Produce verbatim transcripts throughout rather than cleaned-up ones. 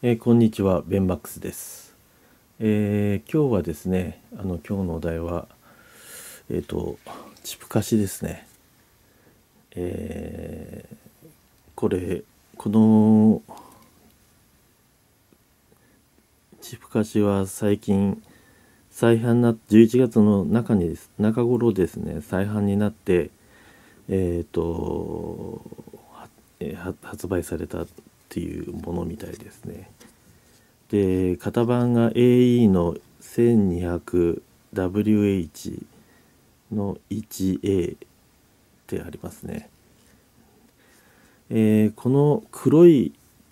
えーこんにちは、ベンマックスです。えー今日はですね、あの今日のお題は、えっと、チプカシですね。えーこれ、このチプカシは最近、再販な、じゅういちがつの中にです、中頃ですね、再販になって、えっと、はえーは発売されたっていうものみたいですね。で、型番が エーイー の せんにひゃくダブリューエイチ の いちエー ってありますね。えーこの黒い、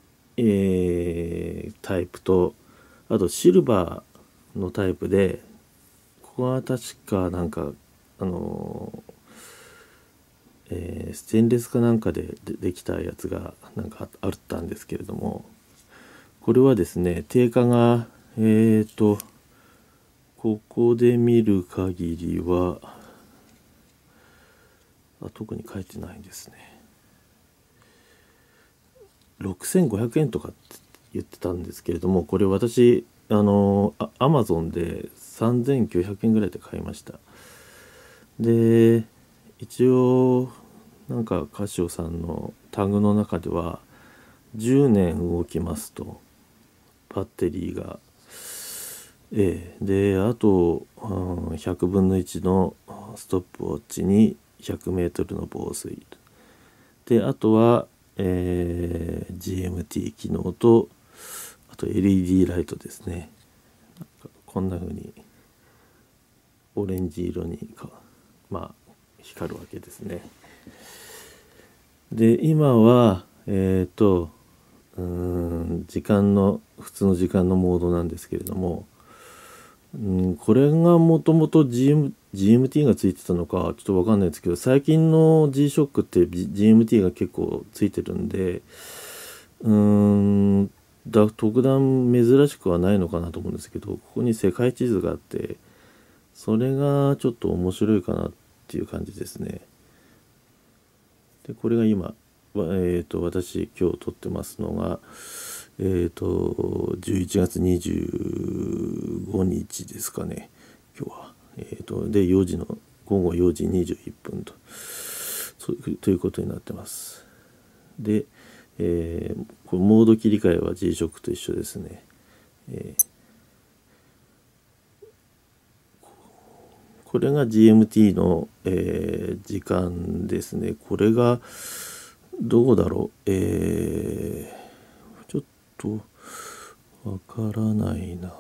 えータイプと、あとシルバーのタイプで、ここは確かなんか、あのーえーステンレスかなんかででできたやつがなんかああったんですけれども、これはですね、定価が、えーと、ここで見る限りは、あ、特に書いてないんですね。ろくせんごひゃくえんとかって言ってたんですけれども、これ私、あの、あアマゾンでさんぜんきゅうひゃくえんぐらいで買いました。で、一応、なんかカシオさんのタグの中では、じゅうねん動きますと、バッテリーが。ええ、で、あと、うんひゃくぶんのいちのストップウォッチにひゃくメートルの防水。で、あとは、えー ジーエムティー 機能と、あと エルイーディー ライトですね。こんな風にオレンジ色にか、まあ、光るわけですね。で、今は、えっと、うーん、時間の、普通の時間のモードなんですけれども、うん、これがもともと ジーエム、ジーエムティー がついてたのかちょっとわかんないですけど、最近の G-SHOCK って ジーエムティー が結構ついてるんで、うーん、だ特段珍しくはないのかなと思うんですけど、ここに世界地図があって、それがちょっと面白いかなっていう感じですね。で、これが今、わえっと、私今日撮ってますのが、えっと、じゅういちがつにじゅうごにちですかね、今日は。えっと、で、よじの、午後よじにじゅういっぷんと、そうということになってます。で、えーこれモード切り替えは G-SHOCK と一緒ですね。えーこれが ジーエムティー の、えー時間ですね。これが、どうだろう。えーちょっと、わからないな。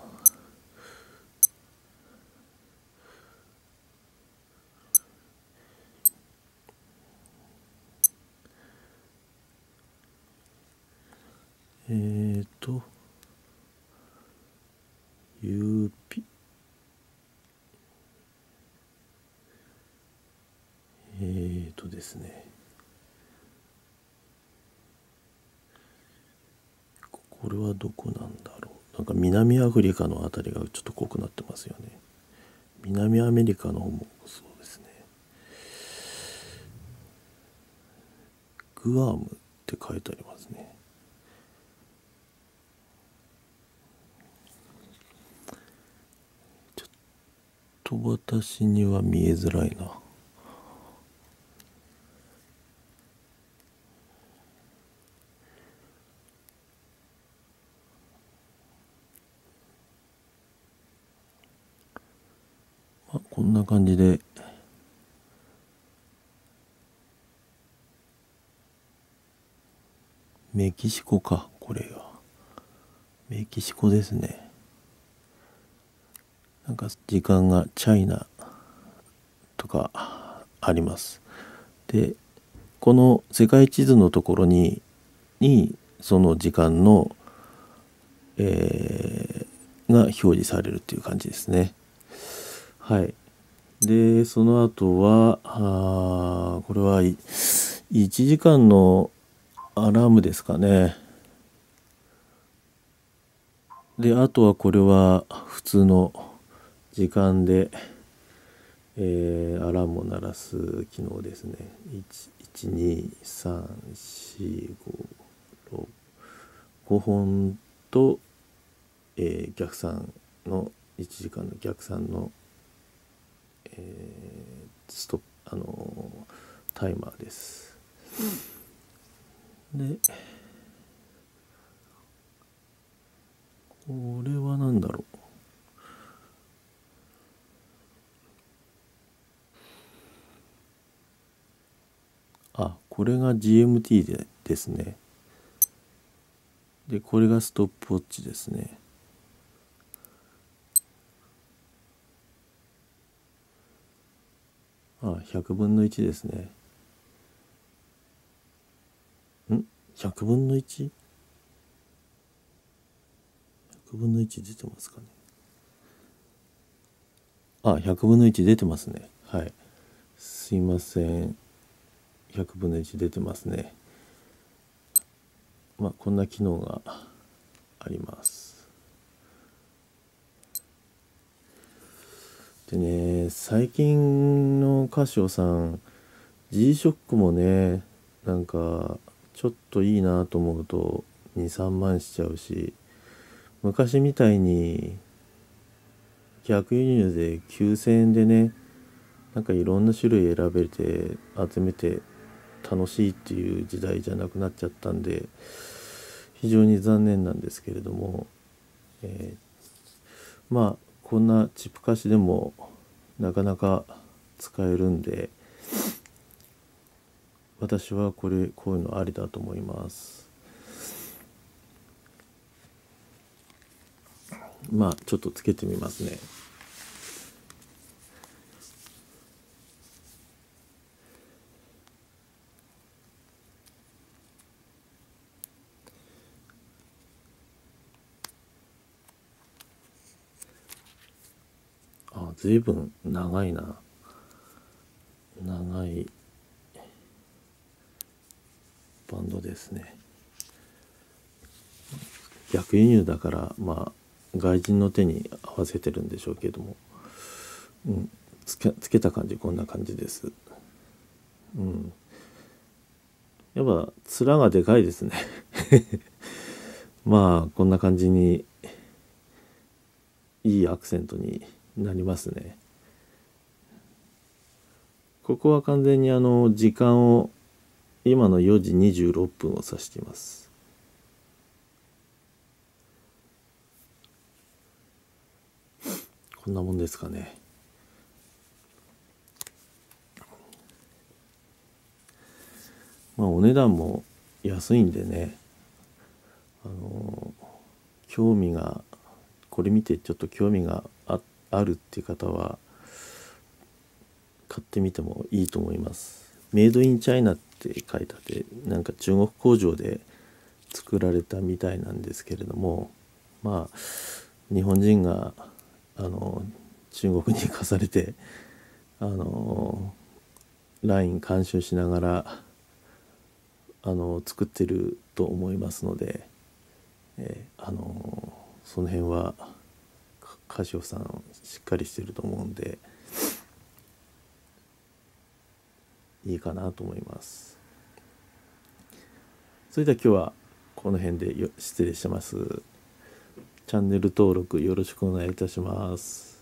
えーと、ユーピー、えーとですね。これはどこなんだろう。なんか南アフリカのあたりがちょっと濃くなってますよね。南アメリカの方もそうですね。グアムって書いてありますね。ちょっと私には見えづらいな。まあ、こんな感じで、メキシコか、これは。メキシコですね。なんか時間がチャイナとかあります。で、この世界地図のところに、にその時間の、えーが表示されるっていう感じですね。はい。で、その後は、あこれはいいちじかんのアラームですかね。で、あとはこれは普通の時間で、えーアラームを鳴らす機能ですね。いち、いち、に、さん、よん、ご、ろく、ごほんと、えー、逆算のいちじかんの逆算の、えー、ストップあのー、タイマーです。でこれは何だろう。あ、これが ジーエムティー でですね。でこれがストップウォッチですね。あ、ひゃくぶんのいちですね。ん ?ひゃく 分の いち?ひゃく 分のいち出てますかね。あ、ひゃくぶんのいち出てますね。はい。すいません。ひゃくぶんのいち出てますね。まあこんな機能があります。でね、最近のカシオさん G ショックもね、なんかちょっといいなと思うとにさんまんしちゃうし、昔みたいに逆輸入できゅうせんえんでね、なんかいろんな種類選べて集めて楽しいっていう時代じゃなくなっちゃったんで、非常に残念なんですけれども、えー、まあこんなチップ貸しでもなかなか使えるんで、私はこれこういうのありだと思います。まあちょっとつけてみますね。あ、随分長いな。長いバンドですね。逆輸入だからまあ外人の手に合わせてるんでしょうけども、うん、つけ、つけた感じこんな感じです。うん、やっぱ面がでかいですね。まあこんな感じにいいアクセントになりますね。ここは完全にあの時間を今のよじにじゅうろっぷんを指しています。こんなもんですかね。まあお値段も安いんでね、あの興味がこれ見てちょっと興味が あ, あるっていう方は買ってみてもいいと思います。メイドインチャイナって書いてあって、なんか中国工場で作られたみたいなんですけれども、まあ日本人があの中国に行かされてあのライン監修しながらあの作ってると思いますので、えー、あのその辺はカシオさんしっかりしてると思うんでいいかなと思います。それでは今日はこの辺で失礼します。チャンネル登録よろしくお願いいたします。